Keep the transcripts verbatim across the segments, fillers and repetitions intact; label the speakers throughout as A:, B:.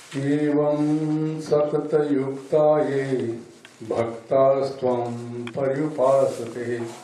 A: एवं सततयुक्ता ये भक्तास्त्वं पर्युपासते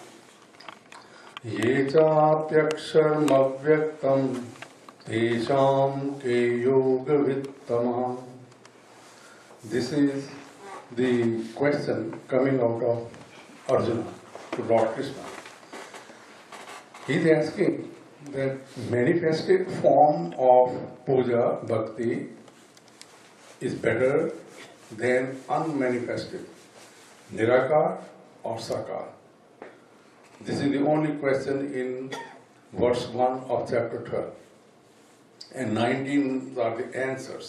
A: ये चाप्यक्षरमव्यक्तं तेषां के योगवित्तमः. This is the question coming out of Arjuna to Lord Krishna. He is asking that manifested form of puja, bhakti is better than unmanifested, nirakar or sakar. This is the only question in verse one of chapter twelve. And nineteen are the answers.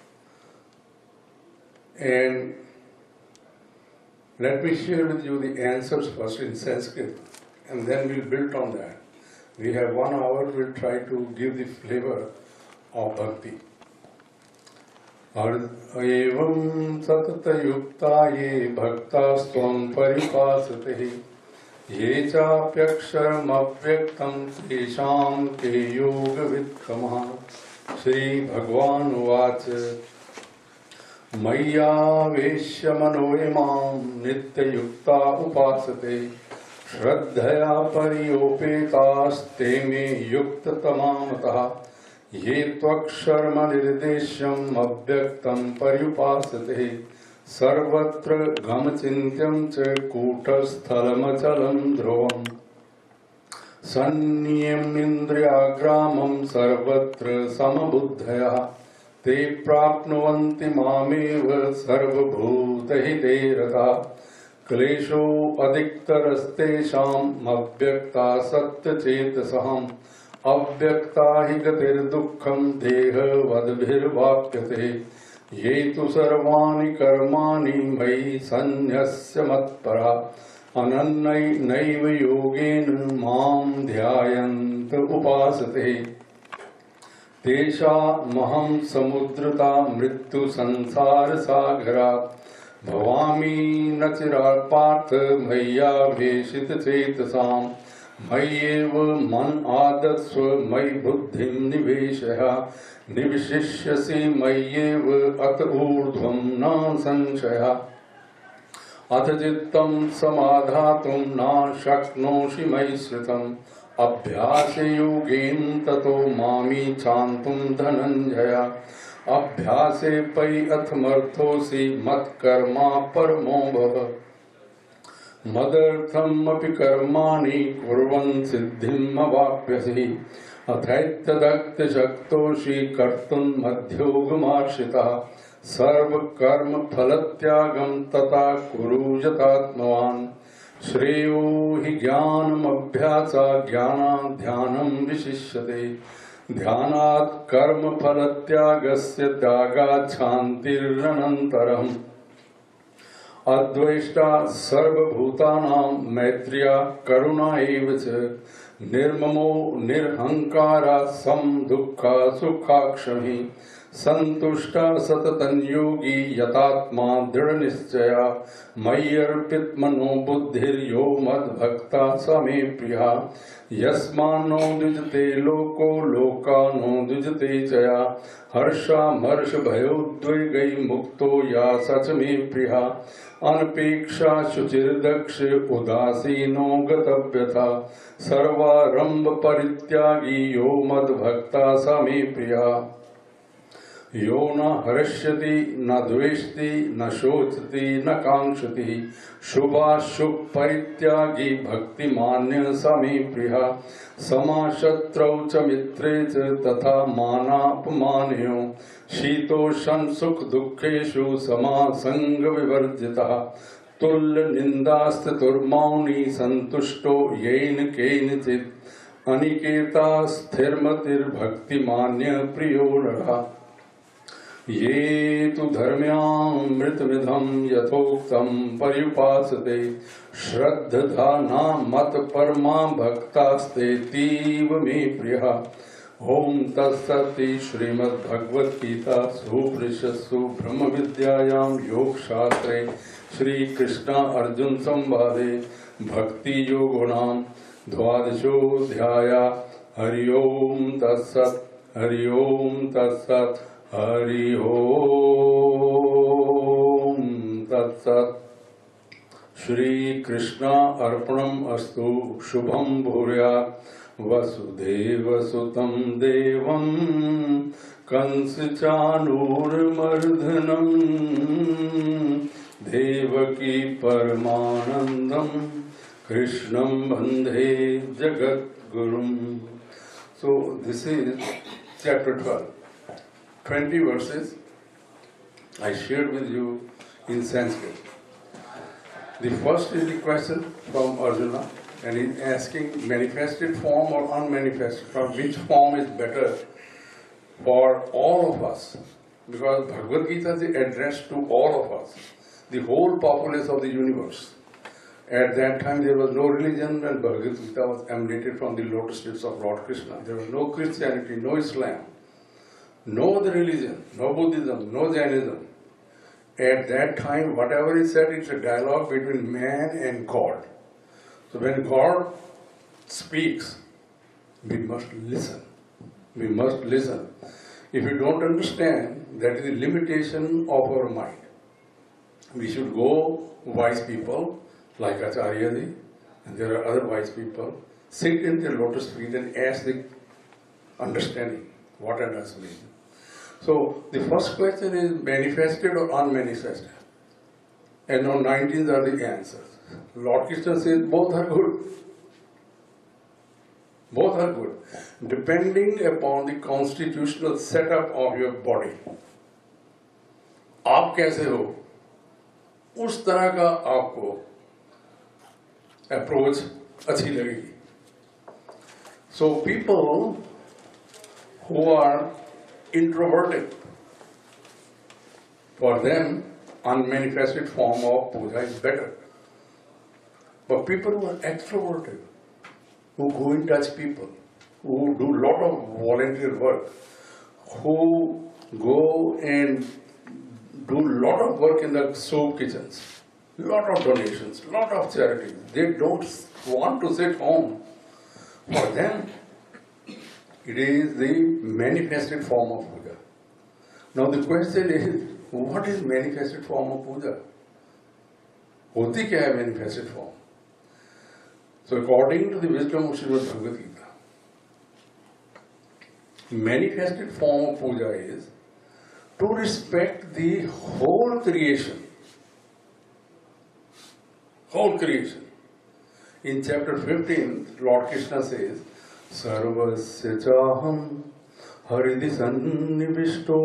A: And let me share with you the answers first in Sanskrit, and then we'll build on that. We have one hour, we'll try to give the flavor of bhakti. Evam satatayukta ye bhaktastvam paripasate ye chapyaksharam avyaktam tesham te yoga vittamah. Shri Bhagwan uvacha मय्यावेश्य मनो इमां नित्ययुक्ता उपासते श्रद्धया परियोपेतास्ते मे युक्ततमामतः ये त्वक्षरम निर्देश्यम् अव्यक्तं पर्युपासते सर्वत्र गमचिन्त्यं च कूटस्थलमचलं ध्रुवम् सन्नियम्येन्द्रियाग्रामं सर्वत्र समबुद्धयः ते प्राप्नुवन्ति मामेव सर्वभूतहिते रताः क्लेशो अधिकतरस्तेषाम् अव्यक्तासक्तचेतसाम् अव्यक्ता हि गतिर्दुःखं देहवद्भिर्वाप्यते ये तु सर्वाणि कर्माणि मयि सन्न्यस्य मत्परा अनन्यैनैव योगेन मां ध्यायन्त उपासते तेषामहं समुद्रता मृत्यु संसार सागरात् भवामि न चिरात् पार्थ मय्यावेशित चेतसां मय्येव मन आदत्स्व मयि बुद्धिं निवेशय निवशिष्यसि मय्येव अत ऊर्ध्वं न संशयः अथ चित्तं समाधातुं न शक्नोषि मयि श्रितम् अभ्यास योगेन ततो मामी चान्तुं धनंजय अभ्यासे पै अथमर्थोऽसि मत्कर्मा परमो भव मदर्थमपि कर्माणि कुर्वन् सिद्धिम् अवाप्स्यसि अथैतदक्तशक्तोषि कर्तुं मध्योगमाश्रितः सर्वकर्म फलत्यागं तथा कुरु यथात्मवान् श्रेयो हि ज्ञानमभ्यासात् ज्ञानात् ध्यानं विशिष्यते ध्यानात् कर्म फलत्यागस्य त्यागात् शान्तिरनन्तरम् अद्वेष्टा सर्वभूतानां मैत्र्या करुणा एव च निर्ममो निर्हंकारा सम दुःखा सुखाक्षमी संतुष्टा सततं योगी यतात्मा दृढ़ निश्चया मय्यर्पित मनो बुद्धिर्यो मद्भक्ता स मे प्रिया यस्मान्नो द्विजते लोको लोकानो द्विजते चया हर्षामर्ष भयोद्वेगै मुक्तो या सच मे प्रिया अनपेक्षा शुचिर्दक्ष उदासीनो गतव्यथा सर्वारंभ परित्यागी यो मद्भक्ता स मे प्रिया यो न हर्ष्यति न द्वेष्टि न शोचति न कांक्षति शुभाशुभ परित्यागी भक्तिमान्य स मे प्रियः समाशत्रौ च मित्रे च तथा मानापमानयो शीतोष्ण सुख दुःखेषु समासंग विवर्जितः तुल्य निन्दास्तुर्मौनी संतुष्टो येन केनचित् अनिकेता स्थिरमतिर्भक्तिमान्य प्रियो नरः ये तु धर्म्यामृतमिदं यथोक्तं पर्युपासते श्रद्धधाना मत परमा भक्तास्तेतीव मे प्रियः ओम तत्सत् श्रीमद्भगवद्गीता सुपनिषत्सु ब्रह्म विद्यायां योग शास्त्रे श्री कृष्ण अर्जुन संवादे भक्ति योगो नाम द्वादशोऽध्यायः हरि ओम तत्सत् हरि ओम तत्सत् Hari Om Tat Sat. Shri Krishna Arpanam Astu Shubham Bhurya Vasudeva Sutam Devam Kansichanur Mardhanam Devaki Paramanandam Krishnam Bandhe Jagat Gurum. So this is chapter twelve. twenty verses I shared with you in Sanskrit. The first is the question from Arjuna, and he's asking manifested form or unmanifested form, which form is better for all of us? Because Bhagavad Gita is addressed to all of us, the whole populace of the universe. At that time there was no religion, and Bhagavad Gita was emanated from the lotus lips of Lord Krishna. There was no Christianity, no Islam, no other religion, no Buddhism, no Jainism. At that time, whatever is said, it's a dialogue between man and God. So when God speaks, we must listen. We must listen. If we don't understand, that is the limitation of our mind. We should go wise people like Acharyaji, and there are other wise people, sit in their lotus feet and ask the understanding, what does mean. So the first question is manifested or unmanifested? And on nineteen are the answers. Lord Krishna says both are good. Both are good. Depending upon the constitutional setup of your body. आप कैसे हो? उस तरह का आपको approach अच्छी लगेगी. So people who are introverted, for them unmanifested form of puja is better. But people who are extroverted, who go and touch people, who do lot of volunteer work, who go and do lot of work in the soup kitchens, lot of donations, lot of charities, they don't want to sit home. For them, it is the manifested form of puja. Now the question is, what is manifested form of puja? Hoti kya hai manifested form? So according to the wisdom of Srimad Bhagavad Gita, manifested form of puja is to respect the whole creation. Whole creation. In chapter fifteen, Lord Krishna says, Sarvasya chaham haridhi sannivishto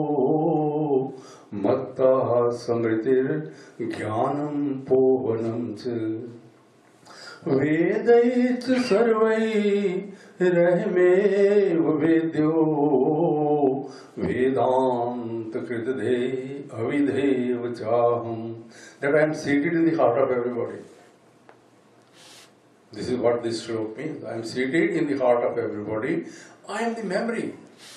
A: mattaha samritir jnanam povanam cha vedait sarvai rahme vedyo vedant kritadhe avidhe chaham. That I am seated in the heart of everybody. This is what this shlok means. I am seated in the heart of everybody. I am the memory.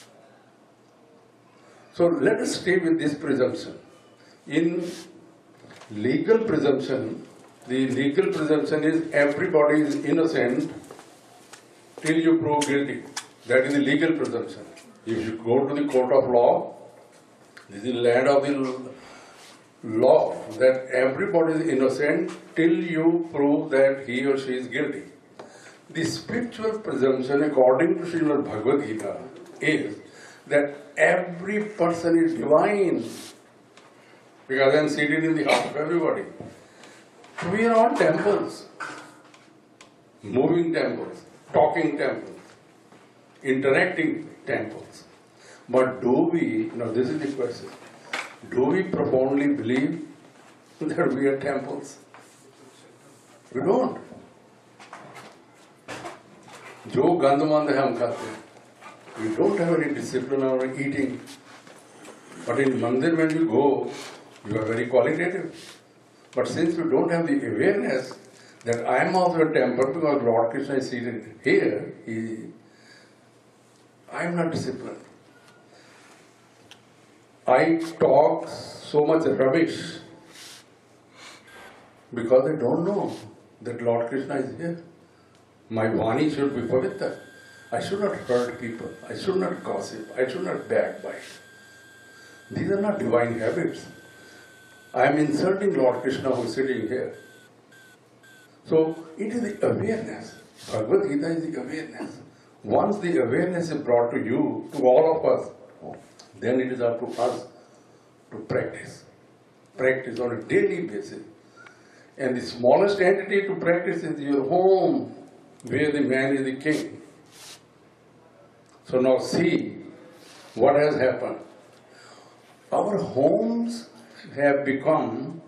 A: So let us stay with this presumption. In legal presumption, the legal presumption is everybody is innocent till you prove guilty. That is the legal presumption. If you go to the court of law, this is the land of the law, that everybody is innocent till you prove that he or she is guilty. The spiritual presumption according to Srimad Bhagavad Gita is that every person is divine, because I am seated in the heart of everybody. We are all temples, moving temples, talking temples, interacting temples. But do we, now this is the question, do we profoundly believe that we are temples? We don't. जो गंदमंद है हम खाते हैं. We don't have any discipline or eating. But in mandir when you go, you are very qualitative. But since you don't have the awareness that I am also a temple because Lord Krishna is seated here, he, I am not disciplined. I talk so much rubbish because I don't know that Lord Krishna is here. My Vani should be pavitra. I should not hurt people. I should not gossip. I should not backbite. These are not divine habits. I am insulting Lord Krishna who is sitting here. So it is the awareness. Bhagavad Gita is the awareness. Once the awareness is brought to you, to all of us, then it is up to us to practice. Practice on a daily basis. And the smallest entity to practice is your home, where the man is the king. So now see what has happened. Our homes have become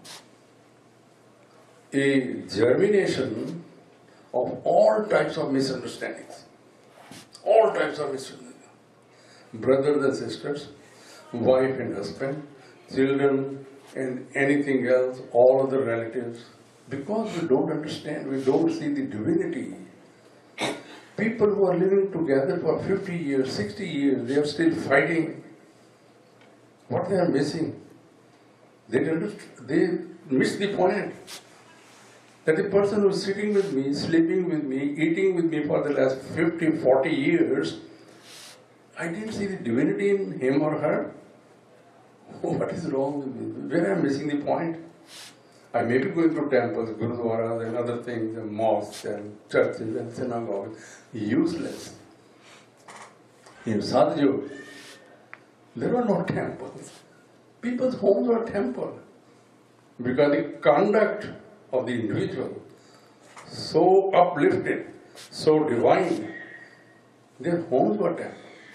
A: a germination of all types of misunderstandings. All types of misunderstandings. Brothers and sisters, wife and husband, children and anything else, all other relatives. Because we don't understand, we don't see the divinity. People who are living together for fifty years, sixty years, they are still fighting. What they are missing? They, they miss the point. That the person who is sitting with me, sleeping with me, eating with me for the last fifty, forty years, I didn't see the divinity in him or her. What is wrong with me? Where am I missing the point? I may be going to temples, gurudwaras and other things, and mosques and churches and synagogues. Useless. In Sadhguru, there were no temples. People's homes were temples. Because the conduct of the individual, so uplifted, so divine, their homes were temples.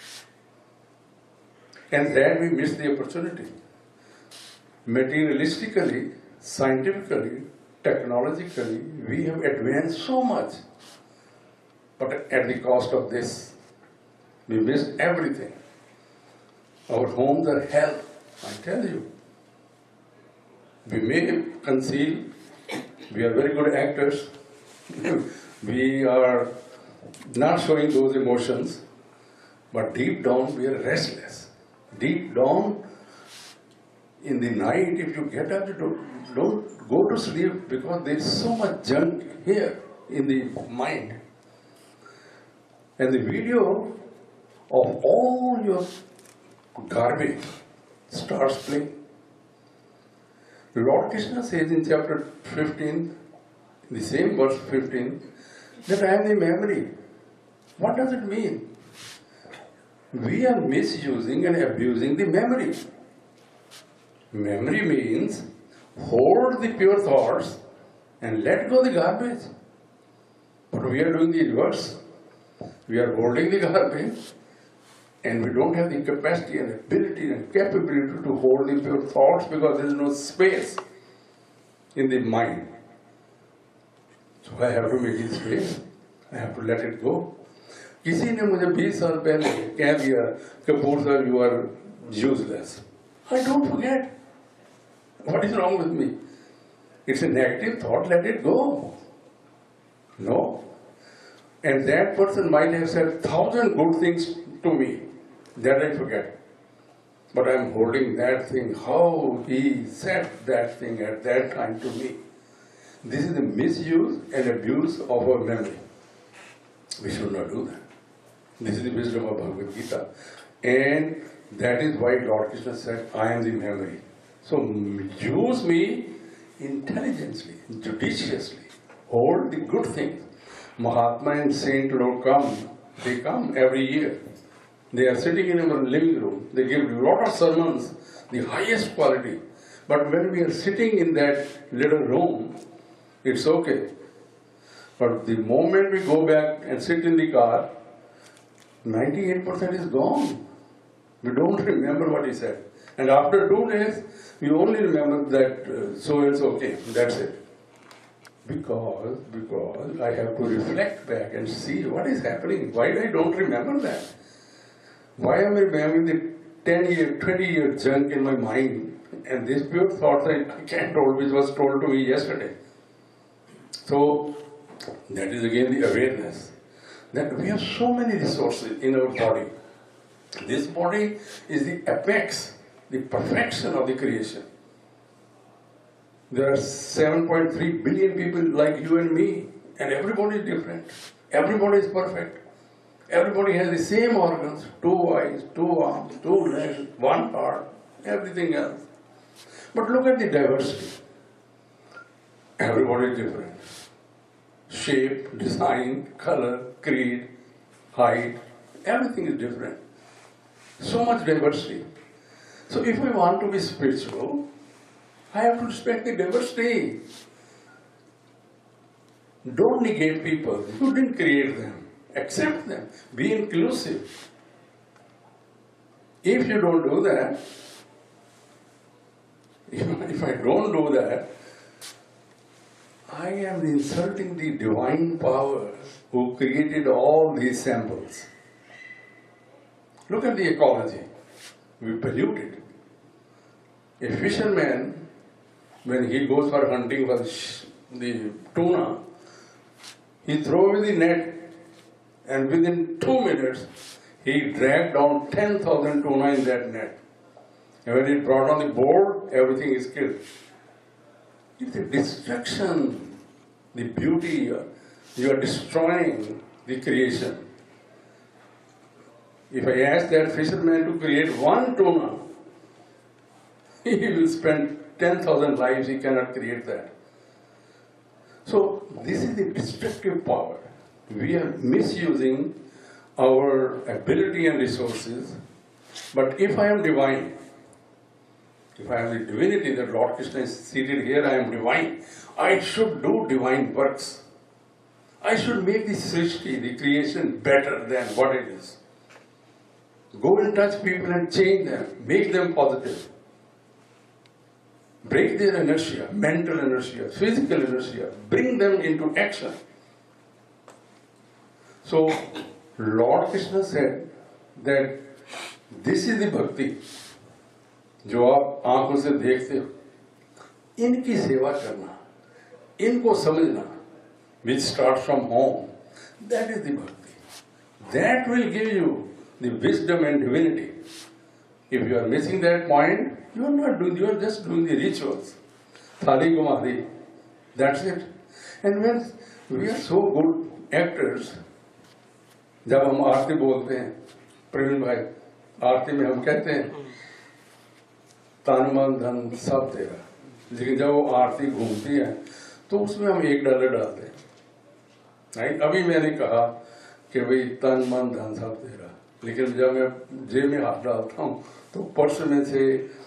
A: And that we miss the opportunity. Materialistically, scientifically, technologically, we have advanced so much. But at the cost of this, we missed everything. Our homes are hell, I tell you. We may conceal, we are very good actors, we are not showing those emotions, but deep down we are restless. Deep down, in the night, if you get up, you don't, don't go to sleep because there is so much junk here in the mind. And the video of all your garbage starts playing. Lord Krishna says in chapter fifteen, the same verse fifteen, that I am the memory. What does it mean? We are misusing and abusing the memory. Memory means hold the pure thoughts and let go the garbage. But we are doing the reverse. We are holding the garbage and we don't have the capacity and ability and capability to hold the pure thoughts because there is no space in the mind. So I have to make it space. I have to let it go. किसी ने मुझे बीस साल पहले कह दिया Kapoor sir you are useless. I don't forget. What is wrong with me? It's a negative thought, let it go. No. And that person might have said thousand good things to me. That I forget. But I'm holding that thing, how he said that thing at that time to me. This is the misuse and abuse of our memory. We should not do that. This is the wisdom of Bhagavad Gita. And that is why Lord Krishna said, I am the memory. So use me intelligently, judiciously. Hold the good things. Mahatma and Saint Lord come. They come every year. They are sitting in our living room. They give a lot of sermons, the highest quality. But when we are sitting in that little room, it's okay. But the moment we go back and sit in the car, ninety-eight percent is gone. We don't remember what he said. And after two days, we only remember that uh, so it's okay, that's it. Because, because I have to reflect back and see what is happening. Why I don't remember that? Why am I remembering the ten year, twenty year junk in my mind? And this pure thoughts I can't told, which was told to me yesterday. So, that is again the awareness. That we have so many resources in our body. This body is the apex, the perfection of the creation. There are seven point three billion people like you and me, and everybody is different. Everybody is perfect. Everybody has the same organs, two eyes, two arms, two legs, one heart. everything else. But look at the diversity. Everybody is different. Shape, design, color, creed, height, everything is different. So much diversity. So if I want to be spiritual, I have to respect the diversity. Don't negate people. You didn't create them. Accept them. Be inclusive. If you don't do that, if I don't do that, I am insulting the divine power who created all these samples. Look at the ecology. We pollute it. A fisherman, when he goes for hunting for the tuna, he throws away the net, and within two minutes, he dragged down ten thousand tuna in that net. And when it brought on the board, everything is killed. It's a destruction. The beauty, you are destroying the creation. If I ask that fisherman to create one tuna, he will spend ten thousand lives, he cannot create that. So, this is the destructive power. We are misusing our ability and resources. But if I am divine, if I am the divinity that Lord Krishna is seated here, I am divine, I should do divine works. I should make the Srishti, the creation, better than what it is. Go and touch people and change them, make them positive. Break their inertia, mental inertia, physical inertia, bring them into action. So, Lord Krishna said that this is the bhakti, जो आप आंखों से देखते हो, इनकी सेवा करना, इनको समझना, which starts from home, that is the bhakti. That will give you the wisdom and divinity. If you are missing that point, you are not doing, you are just doing the rituals. Thali Kumari, that's it. And when we are so good actors, जब हम आरती बोलते हैं, प्रवीण भाई, आरती में हम कहते हैं, तन मन धन सब तेरा. लेकिन जब वो आरती घूमती है, तो उसमें हम एक डॉलर डालते हैं. नहीं, अभी मैंने कहा कि भाई तन मन धन सब तेरा. लेकिन जब मैं जेब में हाथ डालता हूँ, तो पर्स में से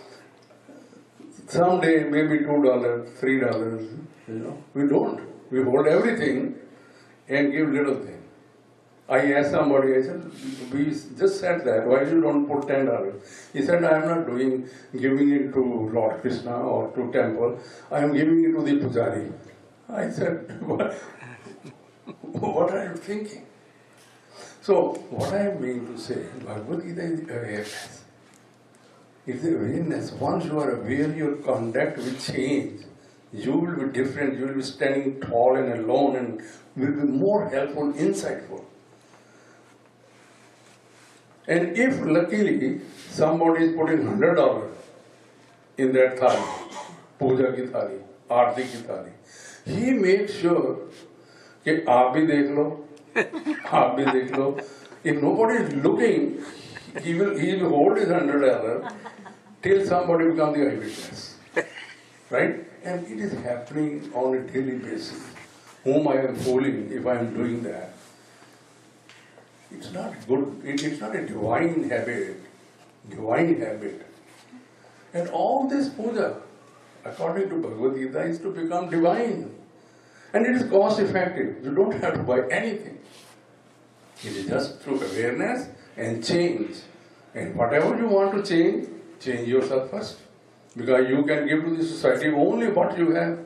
A: someday maybe two dollars, three dollars, you know. We don't. We hold everything and give little thing. I asked somebody, I said, we just said that, why you don't put ten dollars? He said, I am not doing, giving it to Lord Krishna or to temple, I am giving it to the pujari. I said, what, what are you thinking? So, what I am meaning to say, Bhagavad Gita is awareness. It's awareness. Once you are aware, your conduct will change. You will be different, you will be standing tall and alone and will be more helpful, insightful. And if luckily somebody is putting one hundred dollars in that thali, puja ki thali, aarti ki thali, he makes sure कि आप भी देख लो, आप भी देख लो. If nobody is looking, he will he will hold his one hundred dollars till somebody becomes the eyewitness, right? And it is happening on a daily basis. Whom I am fooling if I am doing that? It's not good. It, it's not a divine habit. Divine habit. And all this puja, according to Bhagavad Gita, is to become divine. And it is cost effective. You don't have to buy anything. It is just through awareness and change. And whatever you want to change, change yourself first. Because you can give to the society only what you have.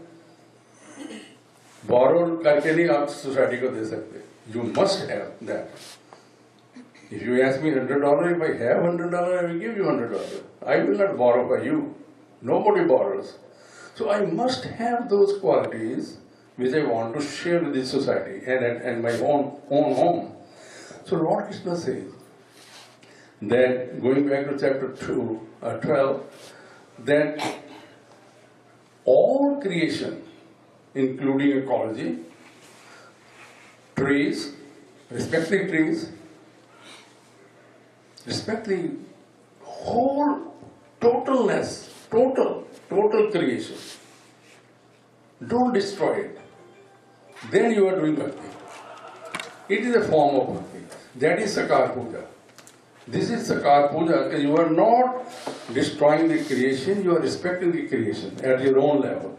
A: Borrow करके नहीं आप society को दे सकते. You must have that. If you ask me one hundred dollars, if I have one hundred dollars, I will give you one hundred dollars. I will not borrow for you. Nobody borrows. So I must have those qualities which I want to share with the society and, and, and my own, own home. So Lord Krishna says that, going back to chapter two, uh, twelve, that all creation, including ecology, trees, respect the trees, respect the whole totalness, total, total creation. Don't destroy it. Then you are doing bhakti. It is a form of bhakti. That is Sakar Puja. This is Sakar Puja. You are not destroying the creation, you are respecting the creation at your own level.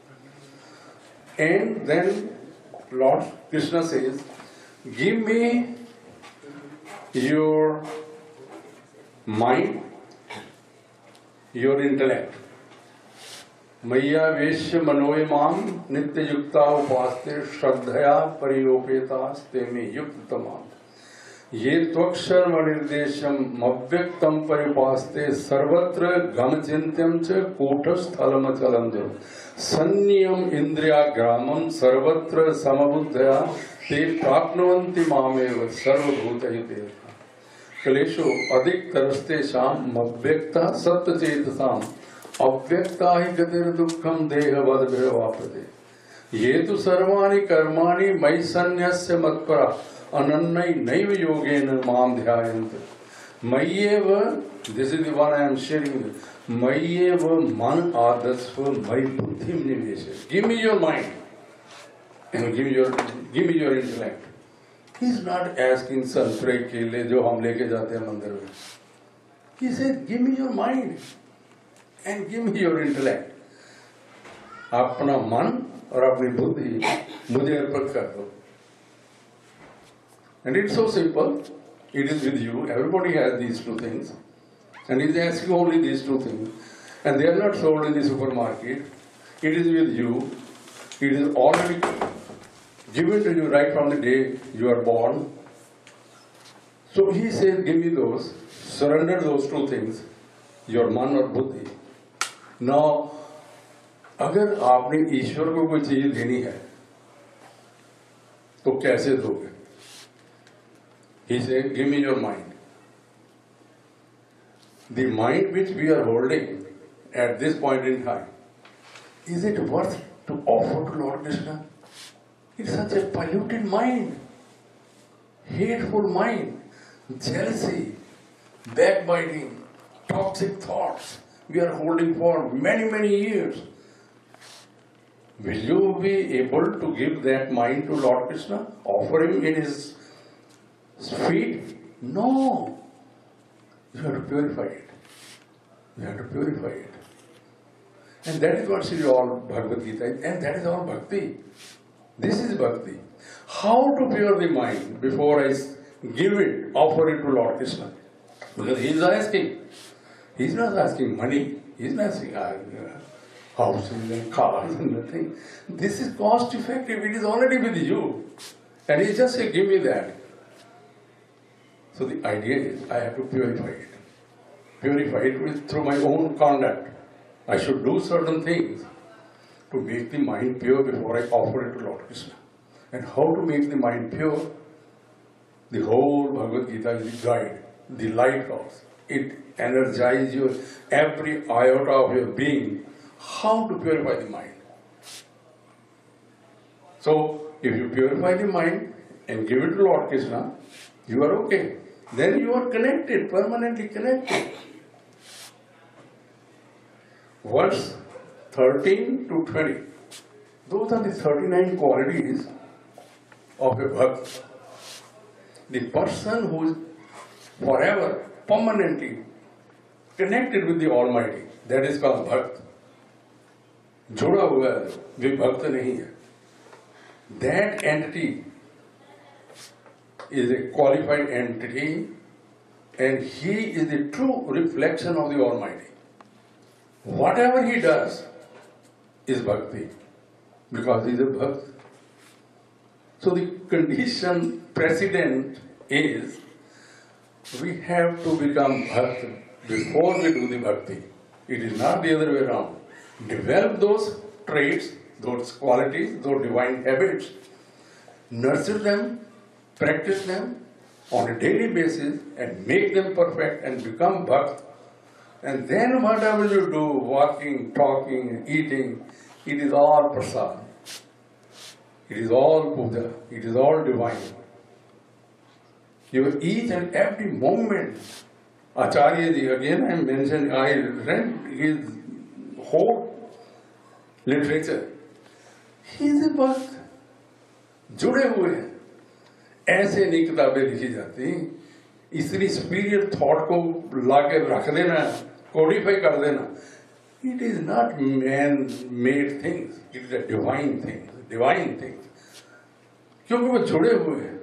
A: And then Lord Krishna says, give me your mind, your intellect. Maya Veshya Manoimam Nitya Yukta Upaste Shraddhaya Pariyopeta me Yuktamam Ye Tvakshar Manirdesham Mavvyaktam Paripaste Sarvatra Gamachintyam Cha Kotas Thalamachalandam Sanyam Indriya Gramam Sarvatra Samabuddhaya Te Prapnavanti Mameva Sarvabhutahite Kalesho Adik Taraste Sham Mavvyakta Sattachetasam अव्यक्ता ही गतिर दुखम देहवद भवापते ये तो सर्वाणि कर्माणि मयि सन्न्यस्य मत्परा अनन्यै नैव योगेन माम ध्यायन्ते मय्येव this is the one I am sharing मय्येव मन आदस्व मयि बुद्धिम निवेशय give me your mind and give your give me your intellect he is not asking संतरे केले जो हम लेके जाते हैं मंदिर में he said give me your mind and give me your intellect. अपना मन और अपनी बुद्धि मुझे अर्पण कर दो. And it's so simple. It is with you. Everybody has these two things, and it is asking only these two things, and they are not sold in the supermarket. It is with you. It is already given to you right from the day you are born. So he says, give me those. Surrender those two things, your man और बुद्धि. Now, अगर आपने ईश्वर को कोई चीज देनी है तो कैसे दोगे? He said, give me your mind. The mind which we are holding at this point in time, is it worth to offer to Lord Krishna? It's such a polluted mind, hateful mind, jealousy, backbiting, toxic thoughts. We are holding for many, many years. Will you be able to give that mind to Lord Krishna? Offer him in his feet? No. You have to purify it. You have to purify it. And that is what Sri all Bhagavad Gita is. And that is all bhakti. This is bhakti. How to pure the mind before I give it, offer it to Lord Krishna? Because he is asking. He's not asking money. He's not asking uh, houses and cars and nothing. This is cost effective. It is already with you. And he just said, give me that. So the idea is, I have to purify it. Purify it with, through my own conduct. I should do certain things to make the mind pure before I offer it to Lord Krishna. And how to make the mind pure? The whole Bhagavad Gita is the guide, the lighthouse. It energizes your every iota of your being. How to purify the mind? So, if you purify the mind and give it to Lord Krishna, you are okay. Then you are connected, permanently connected. Verse thirteen to twenty. Those are the thirty-nine qualities of a bhakt. The person who is forever, permanently connected with the Almighty, that is called bhakt. जुड़ा हुआ है, वे भक्त नहीं है. That entity is a qualified entity, and he is the true reflection of the Almighty. Whatever he does is bhakti, because he is a bhakt. So the condition precedent is we have to become bhakt before we do the bhakti. It is not the other way around. Develop those traits, those qualities, those divine habits, nurture them, practice them on a daily basis and make them perfect and become bhakt. And then whatever you do, walking, talking, eating, it is all prasad. It is all puja. It is all divine. Your each and every moment Acharya ji, again I mentioned, I read his whole literature. He is a Bhakt. जुड़े हुए हैं. ऐसे नहीं किताबें लिखी जाती. इतनी superior thought को लाके रख देना, codify कर देना. It is not man-made things. It is a divine thing. Divine things. क्योंकि वो जुड़े हुए हैं.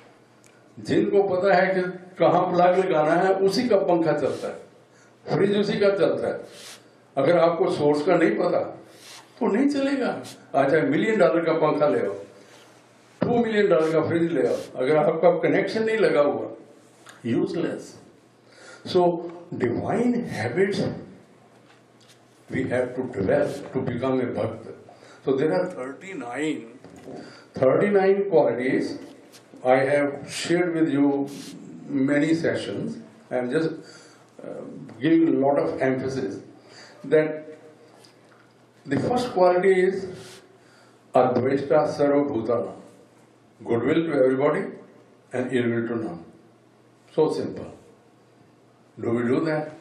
A: जिनको पता है कि कहाँ प्लग लगाना है, उसी का पंखा चलता है, फ्रिज उसी का चलता है. अगर आपको सोर्स का नहीं पता तो नहीं चलेगा. अच्छा, मिलियन डॉलर का पंखा ले आओ, टू मिलियन डॉलर का फ्रिज ले आओ, अगर आपका कनेक्शन नहीं लगा हुआ, useless. So divine habits we have to develop to become a bhakt. So there are thirty-nine, thirty-nine qualities. I have shared with you many sessions. I am just uh, giving a lot of emphasis that the first quality is Advaita Sarva Bhutana, goodwill to everybody and ill will to none. So simple. Do we do that?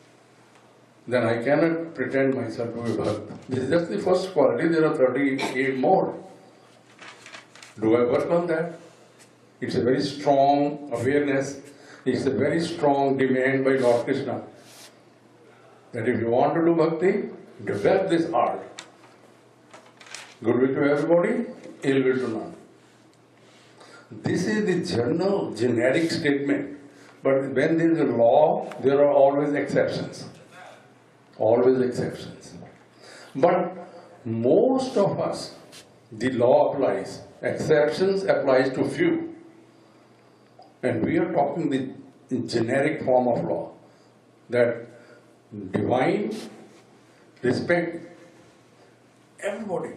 A: Then I cannot pretend myself to be Bhakt. This is just the first quality. There are thirty-eight more. Do I work on that? It's a very strong awareness. It's a very strong demand by Lord Krishna that if you want to do bhakti, develop this art. Goodwill to everybody, ill will to none. This is the general, generic statement. But when there is a law, there are always exceptions. Always exceptions. But most of us, the law applies. Exceptions applies to few. And we are talking the generic form of law. That divine respect everybody.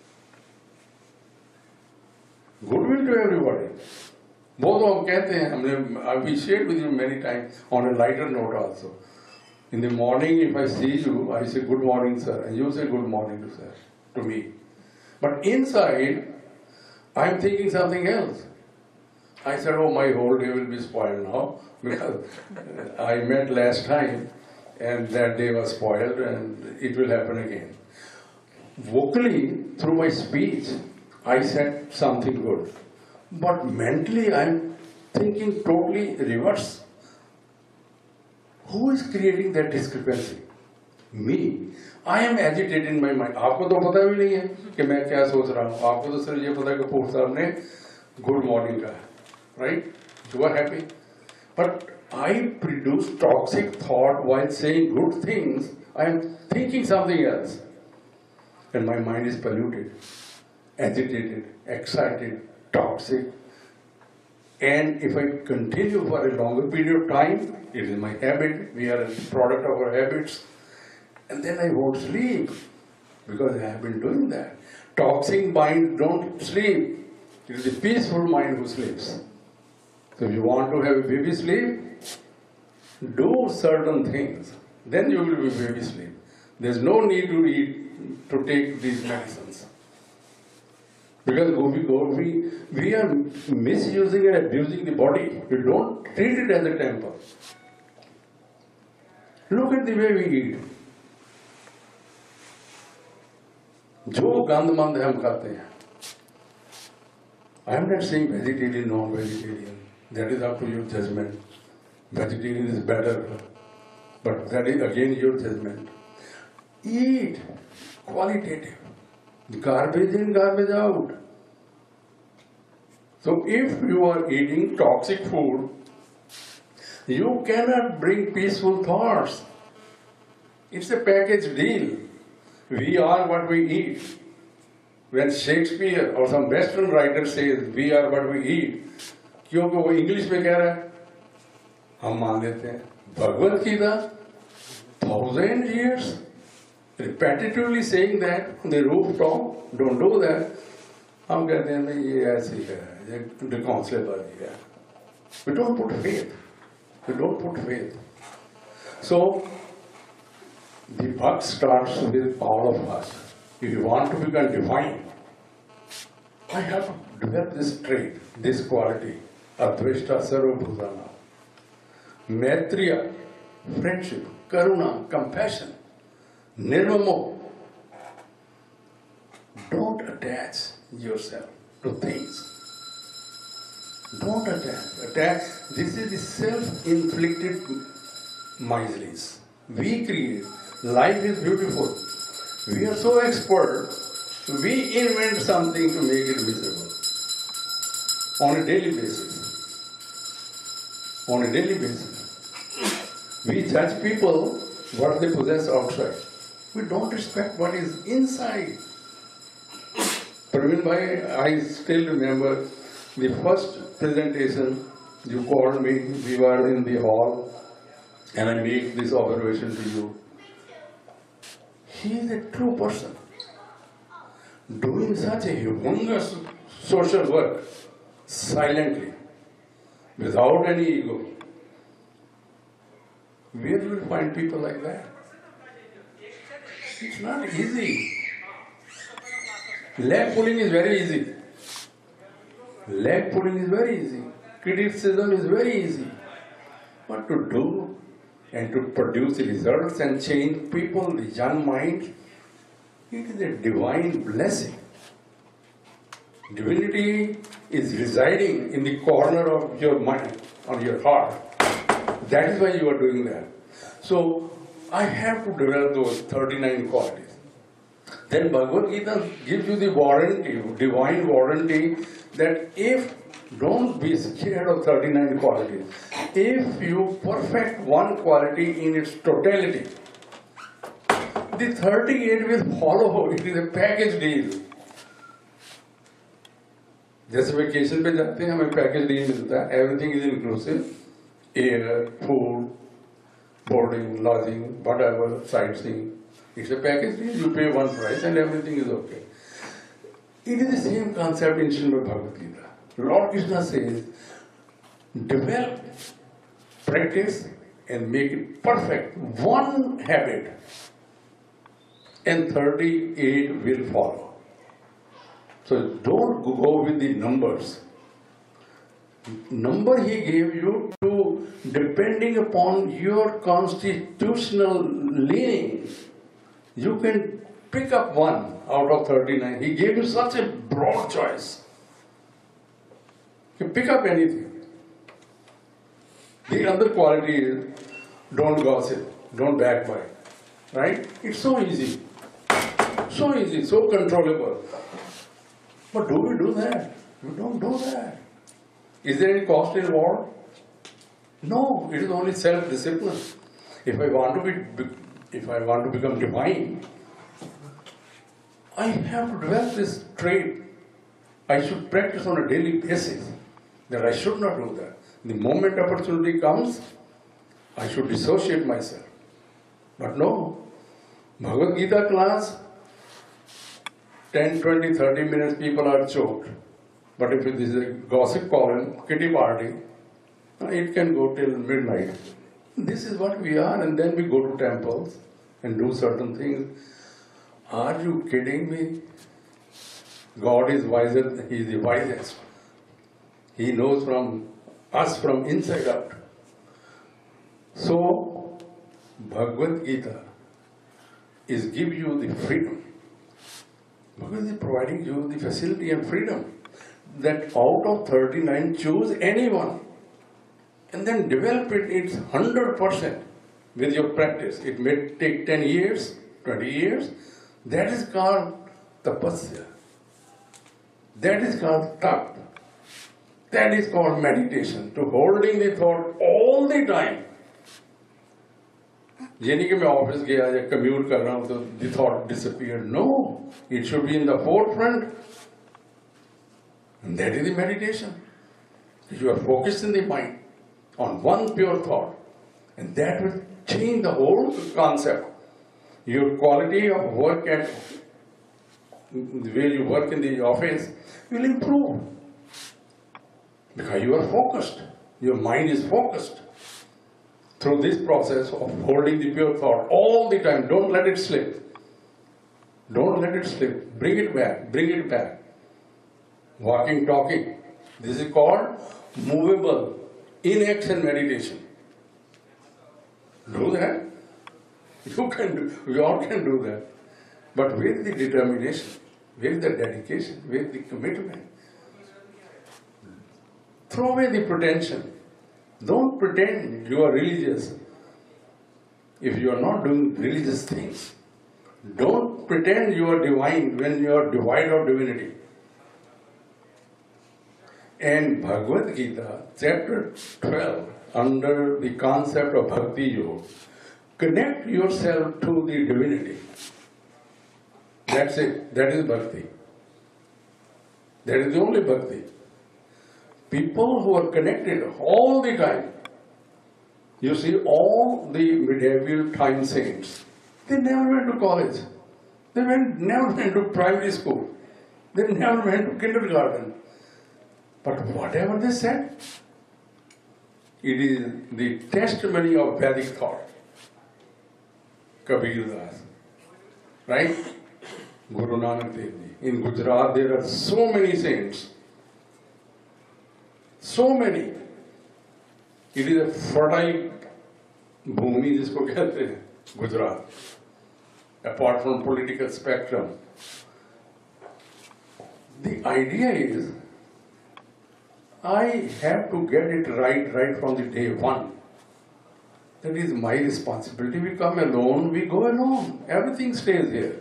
A: Goodwill to everybody. Both of them कहते हैं, हमने I've shared with you many times on a lighter note also. In the morning, if I see you, I say good morning, sir, and you say good morning to sir, to me. But inside, I am thinking something else. I said, oh, my whole day will be spoiled now because I met last time and that day was spoiled and it will happen again. Vocally, through my speech, I said something good. But mentally, I am thinking totally reverse. Who is creating that discrepancy? Me. I am agitated in my mind. आपको तो पता भी नहीं है कि मैं क्या सोच रहा हूँ. आपको तो सिर्फ ये पता है कि पूर्व साहब ने good morning का है. Right? You are happy. But I produce toxic thought while saying good things. I am thinking something else. And my mind is polluted, agitated, excited, toxic. And if I continue for a longer period of time, it is my habit, we are a product of our habits, and then I won't sleep because I have been doing that. Toxic mind don't sleep. It is the peaceful mind who sleeps. So if you want to have a baby sleep, do certain things. Then you will be baby sleep. There's no need to eat, to take these medicines. Because we, we, we are misusing and abusing the body. We don't treat it as a temple. Look at the way we eat. जो गंद मंद हम खाते हैं. I am not saying vegetarian, non-vegetarian. That is up to your judgment. Vegetarian is better, but that is again your judgment. Eat qualitative. Garbage in, garbage out. So if you are eating toxic food, you cannot bring peaceful thoughts. It's a package deal. We are what we eat. When Shakespeare or some Western writer says we are what we eat, क्योंकि वो English में कह रहा है, हम मान लेते हैं. Bhagavad Gita, thousand years, repetitively saying that on the rooftop, don't do that. हम कहते हैं नहीं ये ऐसी है, ये reconcilable है. We don't put faith. We don't put faith. So the buck starts with all of us. If you want to become divine, I have to develop this trait, this quality, Advaita Sarva Bhutana. Maitreya, friendship, karuna, compassion, nirmamo. Don't attach yourself to things. Don't attach. Attach. This is the self-inflicted miseries. We create. Life is beautiful. We are so expert. We invent something to make it miserable. On a daily basis. On a daily basis. We judge people what they possess outside. We don't respect what is inside. Praveen bhai, I still remember the first presentation you called me. We were in the hall and I make this observation to you. He is a true person doing such a humongous social work silently, without any ego. Where do you find people like that? It's not easy. Leg pulling is very easy. Leg pulling is very easy. Criticism is very easy. What to do and to produce results and change people, the young mind, it is a divine blessing. Divinity is residing in the corner of your mind, on your heart. That is why you are doing that. So, I have to develop those thirty-nine qualities. Then Bhagavad Gita gives you the warranty, divine warranty, that if, don't be scared of thirty-nine qualities. If you perfect one quality in its totality, the thirty-eight will follow. It is a package deal. जैसे vacation पे जाते हैं हमें package deal मिलता है, everything is inclusive, air, food, boarding, lodging, whatever, sightseeing. It's a package deal. You pay one price and everything is okay. It is the same concept in Srimad Bhagavad Gita. Lord Krishna says, develop, practice and make it perfect. One habit and thirty-eight will follow. So don't go with the numbers. Number he gave you to depending upon your constitutional leaning. You can pick up one out of thirty-nine. He gave you such a broad choice. You pick up anything. The other quality is don't gossip, don't backbite. Right? It's so easy. So easy, so controllable. But do we do that? We don't do that. Is there any cost involved? No, it is only self-discipline. If I want to be, if I want to become divine, I have to develop this trait. I should practice on a daily basis. That I should not do that. The moment opportunity comes, I should dissociate myself. But no, Bhagavad Gita class, ten, twenty, thirty minutes people are choked. But if it is a gossip column, kitty party, it can go till midnight. This is what we are, and then we go to temples and do certain things. Are you kidding me? God is wiser, He is the wisest. He knows from us from inside out. So, Bhagavad Gita is give you the freedom. Bhagavad Gita is providing you the facility and freedom that out of thirty-nine choose anyone and then develop it its one hundred percent with your practice. It may take ten years, twenty years. That is called tapasya. That is called tap. That is called meditation. To holding the thought all the time. ये नहीं कि मैं office गया या commute कर रहा हूँ तो the thought disappeared. No, it should be in the forefront. And that is the meditation. You are focused in the mind on one pure thought. And that will change the whole concept. Your quality of work at the way you work in the office will improve. Because you are focused. Your mind is focused. Through this process of holding the pure thought all the time. Don't let it slip. Don't let it slip. Bring it back. Bring it back. Walking, talking. This is called movable, in-action meditation. Do that. You can do, we all can do that. But where is the determination? Where is the dedication? Where is the commitment? Throw away the pretension. Don't pretend you are religious if you are not doing religious things. Don't pretend you are divine when you are devoid of divinity. And Bhagavad Gita, chapter twelve, under the concept of Bhakti Yoga, connect yourself to the divinity. That's it. That is Bhakti. That is the only Bhakti. People who are connected all the time. You see, all the medieval time saints, they never went to college. They went, never went to primary school. They never went to kindergarten. But whatever they said, it is the testimony of Vedic thought. Kabir Das, right? Guru Nanak Dev Ji. In Gujarat, there are so many saints. So many. It is a fertile bhumi, jisko kehte hain, Gujarat. Apart from political spectrum. The idea is, I have to get it right, right from the day one. That is my responsibility. We come alone, we go alone. Everything stays here.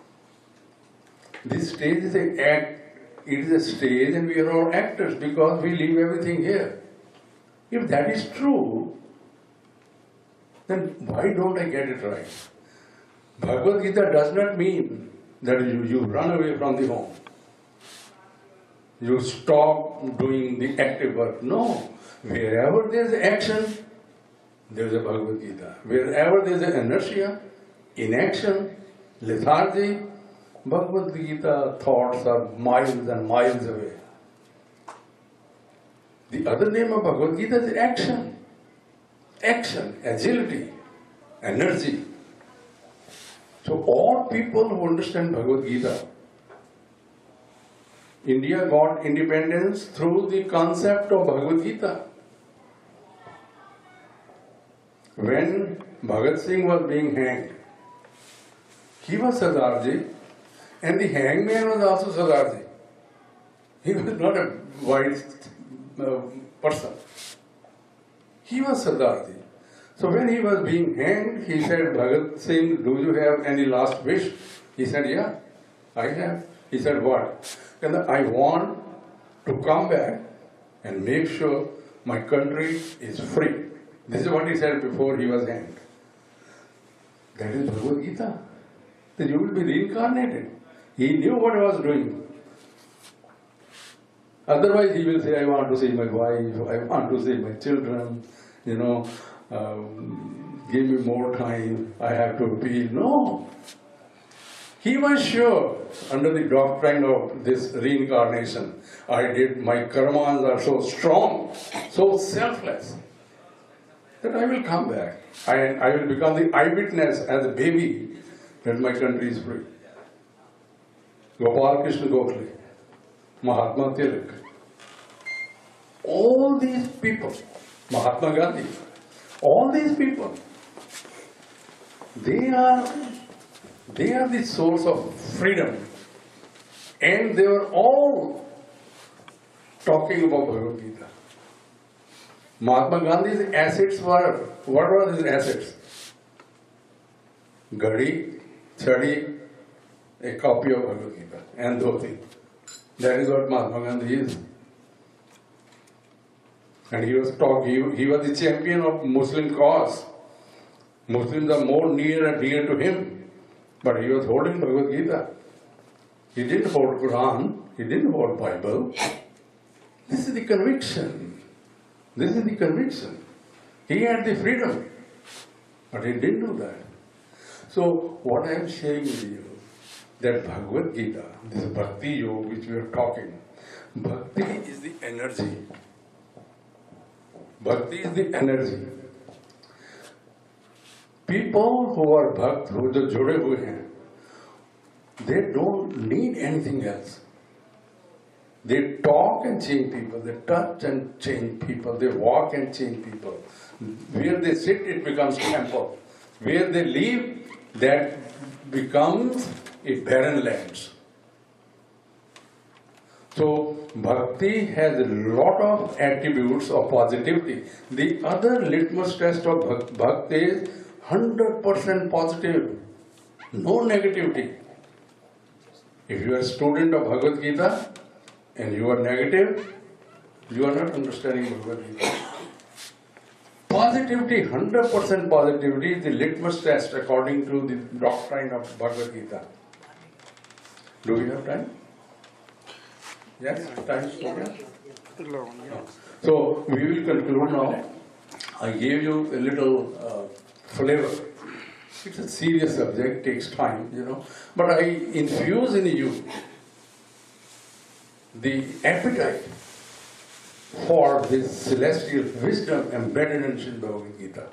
A: This stage is an act. It is a stage and we are all actors because we leave everything here. If that is true, then why don't I get it right? Bhagavad Gita does not mean that you, you run away from the home. You stop doing the active work. No. Wherever there is action, there is a Bhagavad Gita. Wherever there is an inertia, inaction, lethargy, Bhagavad Gita thoughts are miles and miles away. The other name of Bhagavad Gita is action. Action, agility, energy. So all people who understand Bhagavad Gita, India got independence through the concept of Bhagavad Gita. When Bhagat Singh was being hanged, he was Sardarji, and the hangman was also Sardarji. He was not a white uh, person. He was Sardarji. So when he was being hanged, he said, Bhagat Singh, do you have any last wish? He said, yeah, I have. He said, what? And I want to come back and make sure my country is free. This is what he said before he was hanged. That is Bhagavad Gita. Then you will be reincarnated. He knew what he was doing. Otherwise he will say, I want to see my wife, I want to see my children, you know, um, give me more time, I have to appeal. No. He was sure, under the doctrine of this reincarnation, I did, my karmas are so strong, so selfless, that I will come back. I, I will become the eyewitness as a baby that my country is free. Gopal Krishna Gokhale, Mahatma Tilak, all these people, Mahatma Gandhi, all these people, they are, they are the source of freedom. And they were all talking about Bhagavad Gita. Mahatma Gandhi's assets were, what were his assets? Gadi, chadi, a copy of Bhagavad Gita, and dhoti. That is what Mahatma Gandhi is. And he was talking, he, he was the champion of Muslim cause. Muslims are more near and dear to him. But he was holding Bhagavad Gita. He didn't hold Quran, he didn't hold Bible. This is the conviction. This is the conviction. He had the freedom, but he didn't do that. So what I am sharing with you, that Bhagavad Gita, this Bhakti Yoga which we are talking, Bhakti is the energy. Bhakti is the energy. People who are bhakt, who jo jude hue hain, they don't need anything else. They talk and change people. They touch and change people. They walk and change people. Where they sit, it becomes temple. Where they live, that becomes a barren land. So, bhakti has a lot of attributes of positivity. The other litmus test of bhakti is one hundred percent positive, no negativity. If you are a student of Bhagavad Gita and you are negative, you are not understanding Bhagavad Gita. Positivity, one hundred percent positivity is the litmus test according to the doctrine of Bhagavad Gita. Do we have time? Yes, time is okay. So we will conclude now. I gave you a little uh, flavor. It's a serious subject, takes time, you know. But I infuse in you the appetite for this celestial wisdom embedded in Srimad Bhagavad Gita.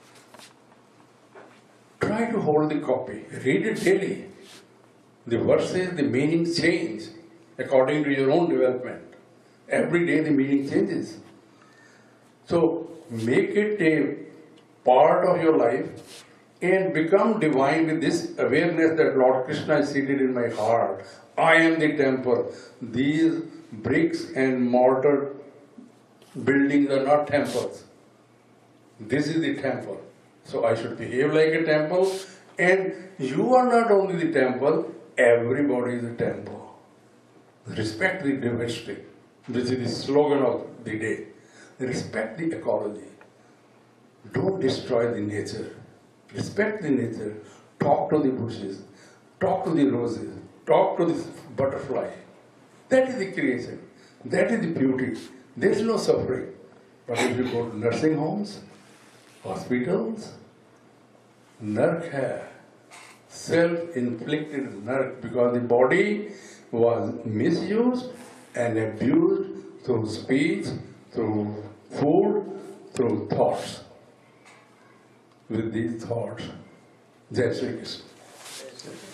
A: Try to hold the copy, read it daily. The verses, the meanings change according to your own development. Every day the meaning changes. So make it a part of your life and become divine with this awareness that Lord Krishna is seated in my heart. I am the temple. These bricks and mortar buildings are not temples. This is the temple. So I should behave like a temple. And you are not only the temple, everybody is a temple. Respect the diversity. This is the slogan of the day. Respect the ecology. Don't destroy the nature. Respect the nature. Talk to the bushes. Talk to the roses. Talk to the butterfly. That is the creation. That is the beauty. There is no suffering. But if you go to nursing homes, hospitals, nark hai. Self-inflicted nark, because the body was misused and abused through speech, through food, through thoughts. With these thoughts, Jai Shri Krishna.